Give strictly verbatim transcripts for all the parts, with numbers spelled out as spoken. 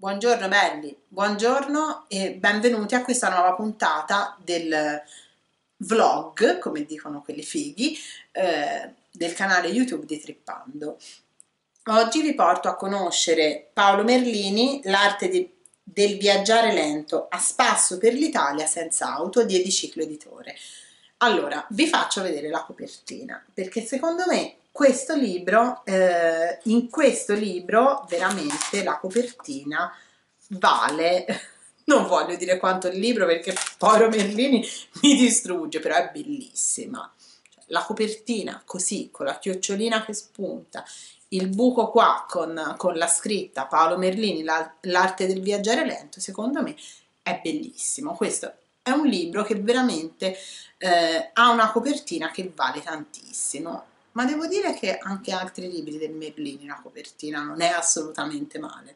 Buongiorno belli, buongiorno e benvenuti a questa nuova puntata del vlog, come dicono quelli fighi, eh, del canale YouTube di Trippando. Oggi vi porto a conoscere Paolo Merlini, l'arte di, del viaggiare lento a spasso per l'Italia senza auto di Ediciclo Editore. Allora, vi faccio vedere la copertina, perché secondo me questo libro, eh, in questo libro veramente la copertina vale, non voglio dire quanto il libro perché Paolo Merlini mi distrugge, però è bellissima. La copertina così, con la chiocciolina che spunta, il buco qua con, con la scritta Paolo Merlini, l'arte del viaggiare lento, secondo me è bellissimo. Questo è un libro che veramente eh, ha una copertina che vale tantissimo, ma devo dire che anche altri libri del Merlini la copertina non è assolutamente male.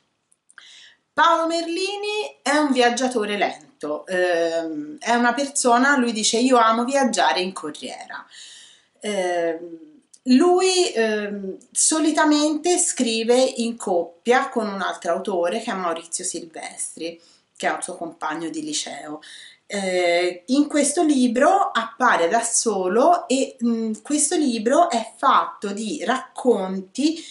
Paolo Merlini è un viaggiatore lento, eh, è una persona, lui dice io amo viaggiare in corriera. Eh, lui eh, solitamente scrive in coppia con un altro autore che è Maurizio Silvestri, che è un suo compagno di liceo. Eh, in questo libro appare da solo e mh, questo libro è fatto di racconti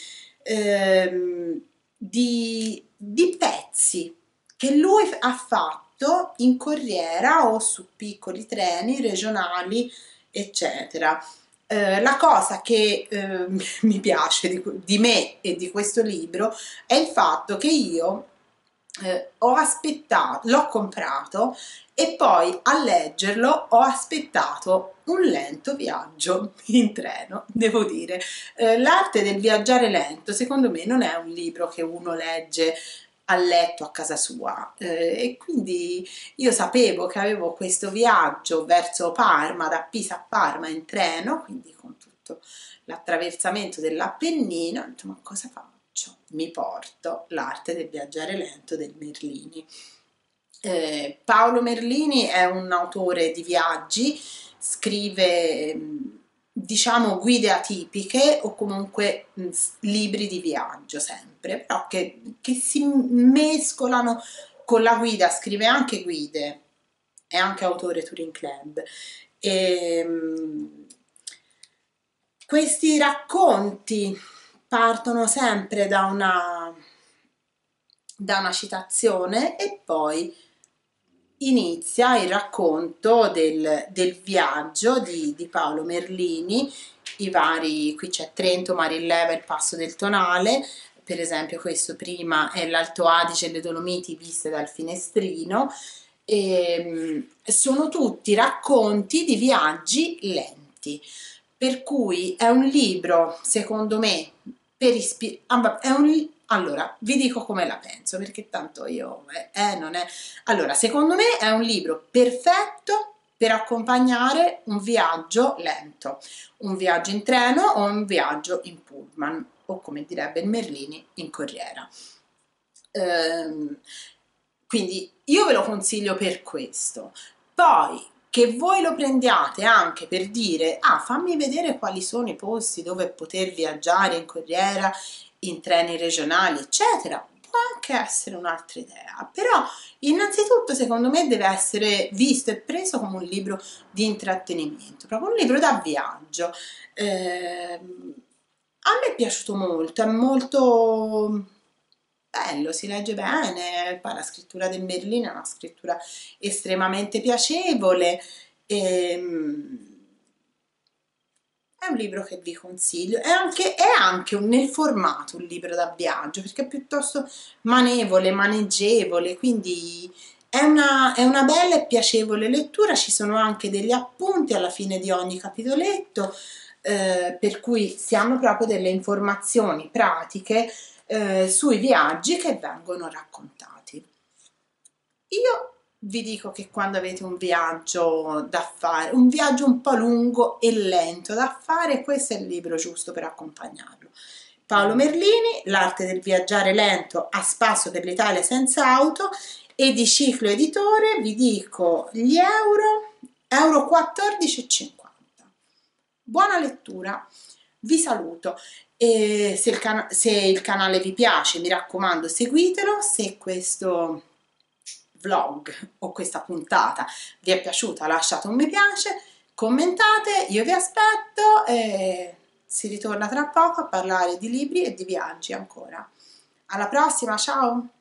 ehm, di, di pezzi che lui ha fatto in corriera o su piccoli treni regionali, eccetera. Eh, la cosa che eh, mi piace di, di me e di questo libro è il fatto che io eh, ho aspettato, l'ho comprato e poi a leggerlo ho aspettato un lento viaggio in treno, devo dire. Eh, l'arte del viaggiare lento secondo me non è un libro che uno legge a letto a casa sua, eh, e quindi io sapevo che avevo questo viaggio verso Parma, da Pisa a Parma in treno, quindi con tutto l'attraversamento dell'Appennino, insomma cosa faccio? Mi porto l'arte del viaggiare lento del Merlini. Eh, Paolo Merlini è un autore di viaggi, scrive diciamo guide atipiche o comunque mh, libri di viaggio sempre, però che, che si mescolano con la guida, scrive anche guide, è anche autore Touring Club. E, mh, questi racconti partono sempre da una, da una citazione e poi inizia il racconto del, del viaggio di, di Paolo Merlini, i vari, qui c'è Trento, Marilleva, il Passo del Tonale, per esempio questo prima è l'Alto Adige e le Dolomiti viste dal finestrino, e sono tutti racconti di viaggi lenti, per cui è un libro, secondo me, per ispirare, è un allora, vi dico come la penso, perché tanto io, eh, eh, non è... Allora, secondo me è un libro perfetto per accompagnare un viaggio lento, un viaggio in treno o un viaggio in pullman, o come direbbe il Merlini, in corriera. Ehm, quindi io ve lo consiglio per questo. Poi, che voi lo prendiate anche per dire, ah, fammi vedere quali sono i posti dove poter viaggiare in corriera, in treni regionali, eccetera, può anche essere un'altra idea, però innanzitutto secondo me deve essere visto e preso come un libro di intrattenimento, proprio un libro da viaggio. Eh, a me è piaciuto molto, è molto bello, si legge bene, poi la scrittura del Merlino è una scrittura estremamente piacevole. E, è un libro che vi consiglio, è anche, è anche un, nel formato un libro da viaggio, perché è piuttosto manevole, maneggevole, quindi è una, è una bella e piacevole lettura, ci sono anche degli appunti alla fine di ogni capitoletto, eh, per cui si hanno proprio delle informazioni pratiche eh, sui viaggi che vengono raccontati. Io vi dico che quando avete un viaggio da fare, un viaggio un po' lungo e lento da fare, questo è il libro giusto per accompagnarlo. Paolo Merlini, l'arte del viaggiare lento a spasso per l'Italia senza auto, Ediciclo Editore, vi dico gli euro, euro quattordici e cinquanta. Buona lettura, vi saluto E se il, can se il canale vi piace, mi raccomando, seguitelo. Se questo vlog o questa puntata vi è piaciuta, lasciate un mi piace, commentate, io vi aspetto e si ritorna tra poco a parlare di libri e di viaggi ancora. Alla prossima, ciao!